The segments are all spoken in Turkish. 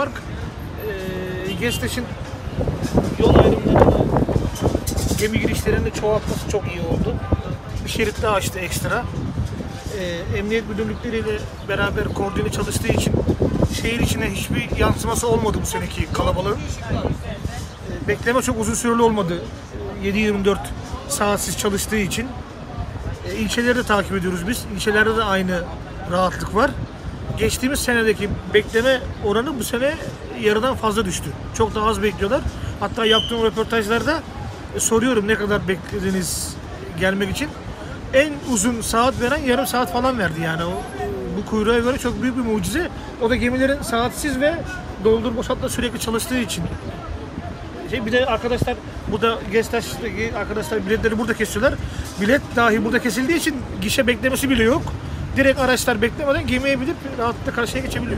fark Gestaş'ın yol ayrımlarını, gemi girişlerinde çoğaltması çok iyi oldu. Bir şerit daha açtı ekstra. Emniyet müdürlükleriyle beraber koordine çalıştığı için şehir içine hiçbir yansıması olmadı bu seneki kalabalığın. Bekleme çok uzun süreli olmadı. 7-24 saatsiz çalıştığı için. İlçeleri de takip ediyoruz biz. İlçelerde de aynı rahatlık var. Geçtiğimiz senedeki bekleme oranı bu sene yarıdan fazla düştü. Çok daha az bekliyorlar. Hatta yaptığım röportajlarda soruyorum ne kadar beklediniz gelmek için. En uzun saat veren yarım saat falan verdi yani. Bu kuyruğa göre çok büyük bir mucize. O da gemilerin saatsiz ve doldur boşaltma sürekli çalıştığı için. Bir de arkadaşlar burada Gestaş'taki arkadaşlar biletleri burada kesiyorlar. Bilet dahi burada kesildiği için gişe beklemesi bile yok. Direkt araçlar beklemeden gemiye binip rahatlıkla karşıya geçebiliyor.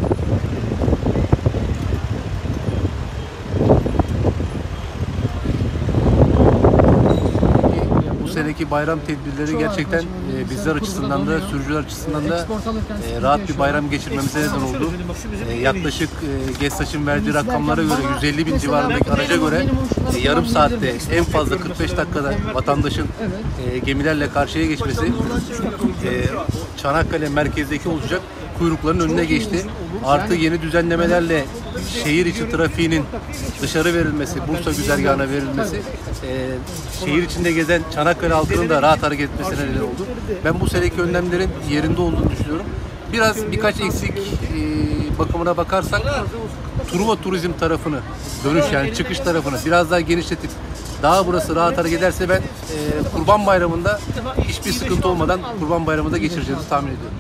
Bu seneki bayram tedbirleri gerçekten bizler açısından da sürücüler açısından da rahat bir bayram geçirmemize neden oldu. Yaklaşık Gestaş'ın verdiği rakamlara göre 150 bin civarındaki araca göre yarım saatte en fazla 45 dakikada vatandaşın gemilerle karşıya geçmesi Çanakkale merkezdeki olacak kuyrukların önüne geçti. Artı yeni düzenlemelerle şehir içi trafiğinin dışarı verilmesi, Bursa güzergahına verilmesi, şehir içinde gezen Çanakkale halkının da rahat hareket etmesine neden oldu. Ben bu seneki önlemlerin yerinde olduğunu düşünüyorum. Birkaç eksik bakımına bakarsak, Truva turizm tarafını, dönüş yani çıkış tarafını biraz daha genişletip daha burası rahat hareket ederse ben Kurban Bayramı'nda hiçbir sıkıntı olmadan Kurban Bayramı'nda geçireceğimizi tahmin ediyorum.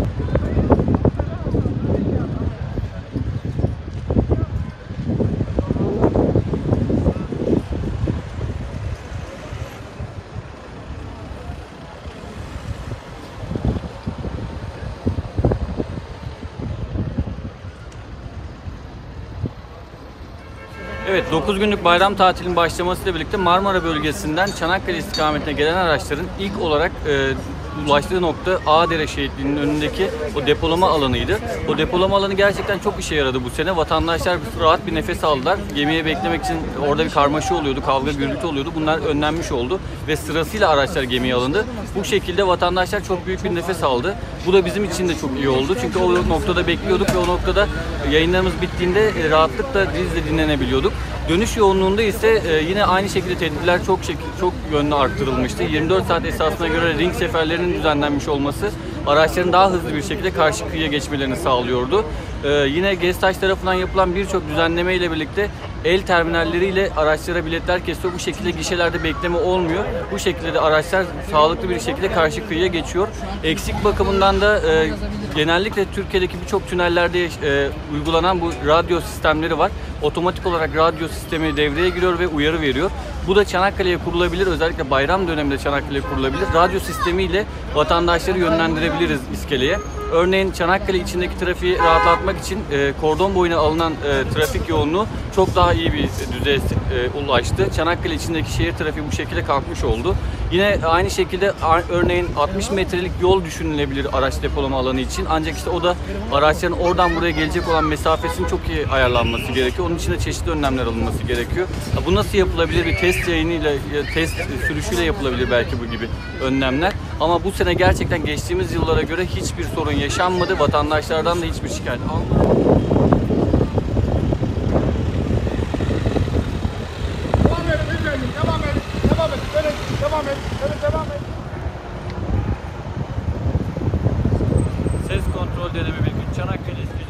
Evet, 9 günlük bayram tatilinin başlamasıyla birlikte Marmara bölgesinden Çanakkale istikametine gelen araçların ilk olarak ulaştığı nokta Ağdere Şehitliği'nin önündeki o depolama alanıydı. O depolama alanı gerçekten çok işe yaradı bu sene. Vatandaşlar rahat bir nefes aldılar. Gemiye beklemek için orada bir karmaşa oluyordu, kavga gürültü oluyordu. Bunlar önlenmiş oldu ve sırasıyla araçlar gemiye alındı. Bu şekilde vatandaşlar çok büyük bir nefes aldı. Bu da bizim için de çok iyi oldu. Çünkü o noktada bekliyorduk ve o noktada yayınlarımız bittiğinde rahatlıkla dizle dinlenebiliyorduk. Dönüş yoğunluğunda ise yine aynı şekilde tedbirler çok yönlü arttırılmıştı. 24 saat esasına göre ring seferlerinin düzenlenmiş olması araçların daha hızlı bir şekilde karşı kıyıya geçmelerini sağlıyordu. Yine Gestaş tarafından yapılan birçok düzenleme ile birlikte el terminalleriyle araçlara biletler kesiyor. Bu şekilde gişelerde bekleme olmuyor. Bu şekilde de araçlar sağlıklı bir şekilde karşı kıyıya geçiyor. Eksik bakımından da genellikle Türkiye'deki birçok tünellerde uygulanan bu radyo sistemleri var. Otomatik olarak radyo sistemi devreye giriyor ve uyarı veriyor. Bu da Çanakkale'ye kurulabilir. Özellikle bayram döneminde Çanakkale'ye kurulabilir. Radyo sistemiyle vatandaşları yönlendirebiliriz iskeleye. Örneğin Çanakkale içindeki trafiği rahatlatmak için kordon boyuna alınan trafik yoğunluğu çok daha iyi bir düzeye ulaştı. Çanakkale içindeki şehir trafiği bu şekilde kalkmış oldu. Yine aynı şekilde örneğin 60 metrelik yol düşünülebilir araç depolama alanı için. Ancak işte o da araçların oradan buraya gelecek olan mesafesinin çok iyi ayarlanması gerekiyor. Onun için de çeşitli önlemler alınması gerekiyor. Bu nasıl yapılabilir? Bir test yayınıyla, test sürüşüyle yapılabilir belki bu gibi önlemler. Ama bu sene gerçekten geçtiğimiz yıllara göre hiçbir sorun yaşanmadı. Vatandaşlardan da hiçbir şikayet almadık. Devam et. Ses kontrol deneme bir gün Çanakkale iskelesi.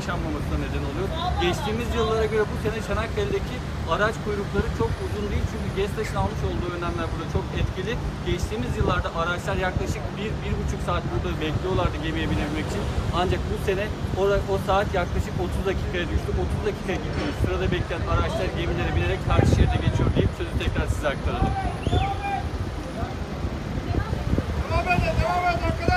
yaşanmamasına neden oluyor. Geçtiğimiz yıllara göre bu sene Çanakkale'deki araç kuyrukları çok uzun değil çünkü GESTAŞ'ın almış olduğu önlemler burada çok etkili. Geçtiğimiz yıllarda araçlar yaklaşık 1-1,5 saat burada bekliyorlardı gemiye binebilmek için. Ancak bu sene o saat yaklaşık 30 dakikaya düştü. 30 dakika gitmiş sırada bekleyen araçlar gemilere binerek karşı şeride geçiyor deyip sözü tekrar size aktaralım. Devam et arkadaşlar.